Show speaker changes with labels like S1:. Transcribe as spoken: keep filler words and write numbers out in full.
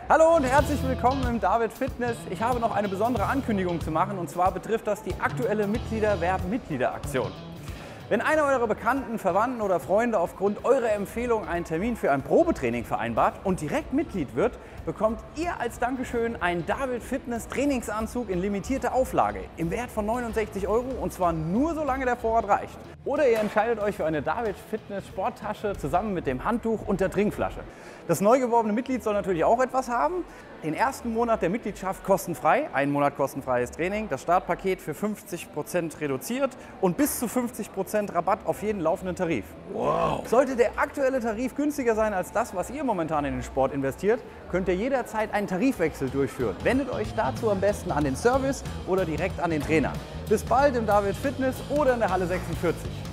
S1: Hallo und herzlich willkommen im David Fitness. Ich habe noch eine besondere Ankündigung zu machen, und zwar betrifft das die aktuelle Mitgliederwerben-Mitgliederaktion. Wenn einer eurer Bekannten, Verwandten oder Freunde aufgrund eurer Empfehlung einen Termin für ein Probetraining vereinbart und direkt Mitglied wird, bekommt ihr als Dankeschön einen David Fitness Trainingsanzug in limitierter Auflage im Wert von neunundsechzig Euro, und zwar nur solange der Vorrat reicht. Oder ihr entscheidet euch für eine David Fitness Sporttasche zusammen mit dem Handtuch und der Trinkflasche. Das neu geworbene Mitglied soll natürlich auch etwas haben. Den ersten Monat der Mitgliedschaft kostenfrei, einen Monat kostenfreies Training, das Startpaket für fünfzig Prozent reduziert und bis zu fünfzig Prozent Rabatt auf jeden laufenden Tarif. Wow. Sollte der aktuelle Tarif günstiger sein als das, was ihr momentan in den Sport investiert, könnt ihr jederzeit einen Tarifwechsel durchführen. Wendet euch dazu am besten an den Service oder direkt an den Trainer. Bis bald im David Fitness oder in der Halle sechsundvierzig.